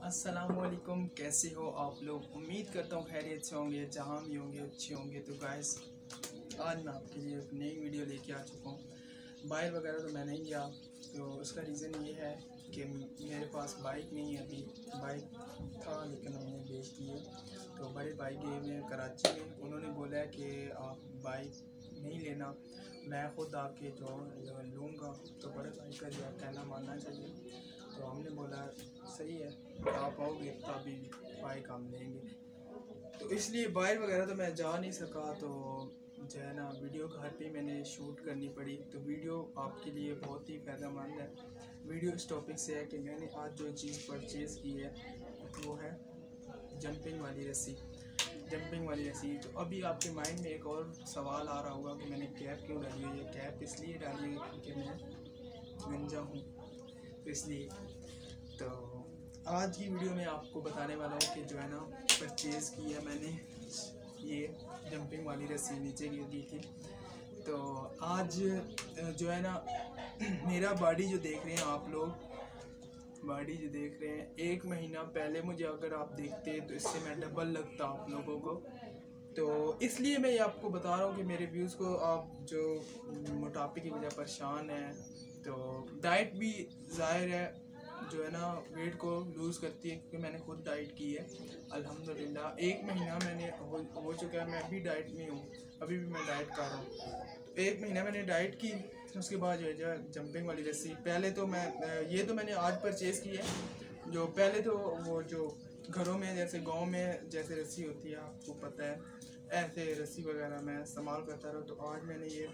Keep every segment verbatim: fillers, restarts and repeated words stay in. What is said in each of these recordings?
अस्सलामुअलैकुम, कैसे हो आप लोग। उम्मीद करता हूँ खैरियत से होंगे, जहाँ भी होंगे अच्छे होंगे। तो गाइस, आज मैं आपके लिए एक नई वीडियो लेके आ चुका हूँ। बाइक वगैरह तो मैं नहीं गया, तो उसका रीज़न ये है कि मेरे पास बाइक नहीं है। अभी बाइक था लेकिन हमने बेच दी है। तो बड़े भाई गए हुए हैं कराची में, उन्होंने बोला है कि आप बाइक नहीं लेना, मैं ख़ुद आके जो लूँगा। तो बड़े भाई का जो कहना मानना चाहिए। तो हमने बोला सही है, आप आओगे तभी बाइक हम लेंगे। तो इसलिए बाइक वगैरह तो मैं जा नहीं सका, तो जो है ना वीडियो घर पे मैंने शूट करनी पड़ी। तो वीडियो आपके लिए बहुत ही फ़ायदेमंद है। वीडियो इस टॉपिक से है कि मैंने आज जो चीज़ परचेज़ की है वो है जंपिंग वाली रस्सी। जंपिंग वाली रस्सी तो अभी आपके माइंड में एक और सवाल आ रहा होगा कि मैंने कैप क्यों डाली है। ये कैप इसलिए डाली है क्योंकि मैं गंजा हूँ, तो इसलिए। तो आज की वीडियो में आपको बताने वाला हूँ कि जो है ना परचेज़ की है मैंने ये जंपिंग वाली रस्सी, नीचे गिर गई थी। तो आज जो है ना मेरा बॉडी जो देख रहे हैं आप लोग, बॉडी जो देख रहे हैं, एक महीना पहले मुझे अगर आप देखते तो इससे मैं डबल लगता आप लोगों को। तो इसलिए मैं ये आपको बता रहा हूँ कि मेरे व्यूज़ को आप जो मोटापे की वजह परेशान हैं, तो डाइट भी ज़ाहिर है जो है ना वेट को लूज़ करती है, क्योंकि मैंने खुद डाइट की है अल्हम्दुलिल्लाह। एक महीना मैंने हो, हो चुका है, मैं अभी डाइट में हूँ, अभी भी मैं डाइट कर रहा हूँ। तो एक महीना मैंने डाइट की, उसके बाद जो है जो जंपिंग वाली रस्सी, पहले तो मैं ये तो मैंने आज परचेज़ की है। जो पहले तो वो जो घरों में जैसे गांव में जैसे रस्सी होती है, आपको पता है, ऐसे रस्सी वगैरह मैं इस्तेमाल करता रहा। तो आज मैंने ये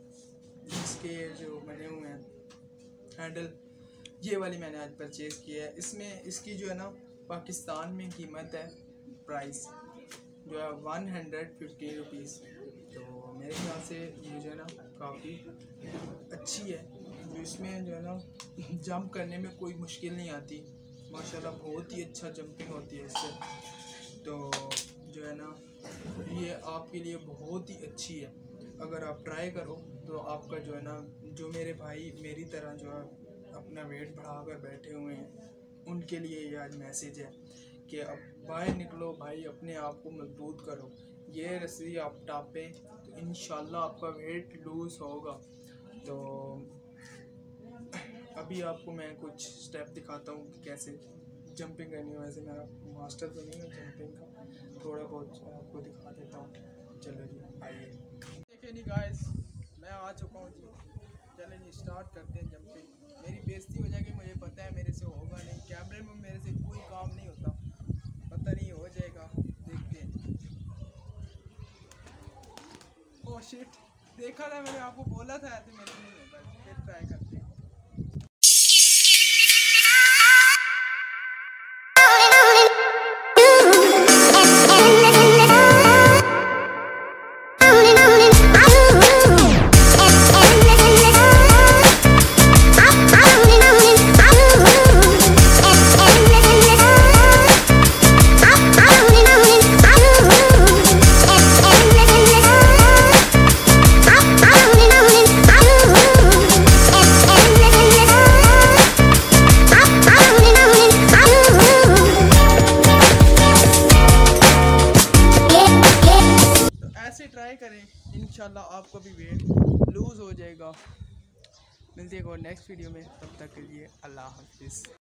इसके जो बने हुए हैं हैंडल, ये वाली मैंने आज परचेज़ की है। इसमें इसकी जो है ना पाकिस्तान में कीमत है, प्राइस जो है वन हंड्रेड फिफ्टी रुपीज़। तो मेरे ख्याल से ये जो है ना काफ़ी अच्छी है। जो इसमें जो है ना जंप करने में कोई मुश्किल नहीं आती, माशाल्लाह बहुत ही अच्छा जंपिंग होती है इससे। तो जो है ना ये आपके लिए बहुत ही अच्छी है। अगर आप ट्राई करो तो आपका जो है ना, जो मेरे भाई मेरी तरह जो है अपना वेट बढ़ाकर बैठे हुए हैं, उनके लिए ये आज मैसेज है कि अब बाहर निकलो भाई, अपने आप को मजबूत करो। ये रस्सी आप टापें तो इंशाल्लाह आपका वेट लूज़ होगा। तो अभी आपको मैं कुछ स्टेप दिखाता हूँ कि कैसे जंपिंग करनी है। वैसे मैं मास्टर तो नहीं हूँ जंपिंग का, थोड़ा बहुत आपको दिखा देता हूँ। चलो जी आइए। देखिए नहीं गाइस, मैं आ चुका हूँ जी। चलें जी स्टार्ट करते हैं जंपिंग। मेरी बेइज्जती हो जाएगी, मुझे पता है, मेरे से होगा नहीं, कैमरे में मेरे से कोई काम नहीं होता, पता नहीं हो जाएगा, देखते हैं। ओह शिट, देखा था मैंने, आपको बोला था ऐसे मेरे नहीं होगा, फिर ट्राई करते हैं। ट्राई करें, इंशाल्लाह आपको भी वेट लूज़ हो जाएगा। मिलते हैं और नेक्स्ट वीडियो में, तब तक के लिए अल्लाह हाफिज़।